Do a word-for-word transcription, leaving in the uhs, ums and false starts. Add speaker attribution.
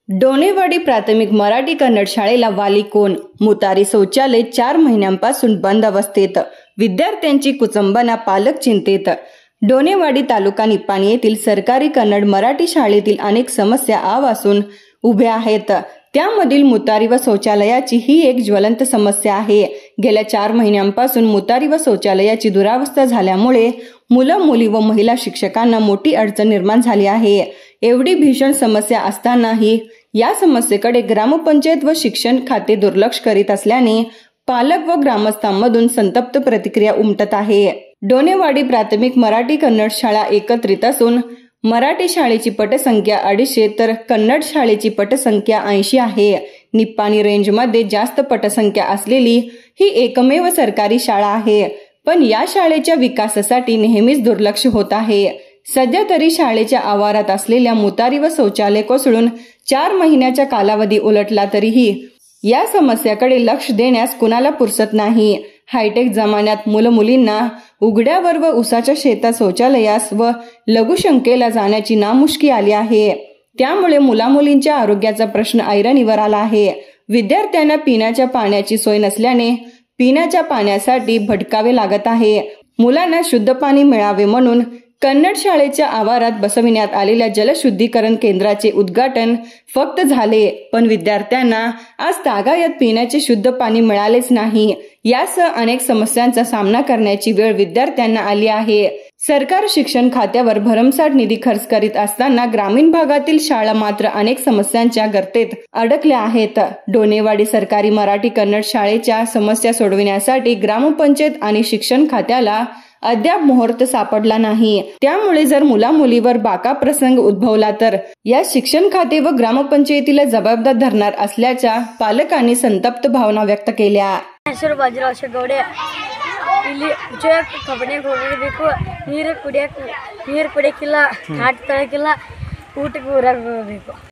Speaker 1: डोनेवाडी प्राथमिक मराठी कन्नड शाळेला वाली कोण? मुतारी शौचालय चार महिन्यांपासून बंद अवस्थेत, विद्यार्थ्यांची कुचंबना, पालक चिंतेत। डोनेवाडी तालुका निपाणी येथील सरकारी कन्नड मराठी शाळेतील अनेक समस्या आवासून उभ्या आहेत। त्यामधील मुतारी व शौचालयाची ही एक ज्वलंत समस्या आहे। गेल्या चार महिन्यांपासून मुतारी व शौचालयाची दुरावस्था झाल्यामुळे मुलं मुली व महिला शिक्षकांना मोठी अडचण निर्माण झाली आहे। एवढी भीषण समस्या असतानाही या समस्येकडे ग्रामपंचायत व शिक्षण खाते दुर्लक्ष करीत असल्याने पालक व ग्रामस्थांमधून संतप्त प्रतिक्रिया उमटत आहे। डोनेवाडी प्राथमिक मराठी कन्नड शाळा एकत्रित असून मराठी शाळेची पटसंख्या अडीचशे तर कन्नड शाळेची पटसंख्या ऐंशी आहे। निपाणी रेंजमध्ये जास्त पटसंख्या असलेली ही एकमेव सरकारी शाळा आहे, पण या शाळेच्या विकासासाठी नेहमीच दुर्लक्ष होत आहे। सध्या तरी शाळेच्या आवारात असलेल्या मुतारी व शौचालय कोसळून चार महिन्याचा कालावधी उलटला तरीही या समस्याकडे लक्ष देण्यास कुणाला पुरसत नाही। हायटेक जमान्यात मुलं मुलींना उघड्यावर व उसाच्या शेतात शौचालयास व लघुशंकेला जाण्याची नामुष्की आली आहे। त्यामुळे मुलामुलींच्या आरोग्याचा प्रश्न ऐरणीवर आला आहे। विद्यार्थ्यांना पिण्याच्या पाण्याची सोय नसल्याने पिण्याच्या पाण्यासाठी भटकावे लागत आहे। मुलांना शुद्ध पाणी मिळावे म्हणून कन्नड शाळेच्या आवारात बसविण्यात आलेल्या जलशुद्धीकरण केंद्राचे उद्घाटन फक्त झाले, पण विद्यार्थ्यांना आज तागायत पिण्याचे शुद्ध पाणी मिळालेच नाही। यासह अनेक समस्यांचा सामना करण्याची वेळ विद्यार्थ्यांना आली आहे। सरकार शिक्षण खात्यावर भरमसाठ निधी खर्च करीत असताना ग्रामीण भागातील शाळा मात्र अनेक समस्यांच्या गर्तेत अडकल्या आहेत। डोनेवाडी सरकारी मराठी कन्नड शाळेच्या समस्या सोडविण्यासाठी ग्रामपंचायत आणि शिक्षण खात्याला अद्याप मुहूर्त सापडला नाही। त्यामुळे जर मुला मुलीवर बाका प्रसंग उद्भवला तर या शिक्षण खाते व ग्रामपंचायतीला जबाबदार धरणार असल्याच्या पालकांनी संतप्त भावना व्यक्त केल्या।
Speaker 2: ಹೆಸರು ಬಾಜಿರಾವ್ ಗೌಡೆ ಇಲ್ಲಿ ಉಚಯಕ್ಕೆ ಕಬ್ಬಣಿಗೆ ಹೋಗಬೇಕು, ನೀರು ಕುಡಿಯಕ್ಕೆ ನೀರು ಕುಡಿಯಕ್ಕಿಲ್ಲ, ಆಟ ತಳಕಿಲ್ಲ, ಊಟಕ್ಕೆ ಊರಾಗ ಹೋಗಬೇಕು।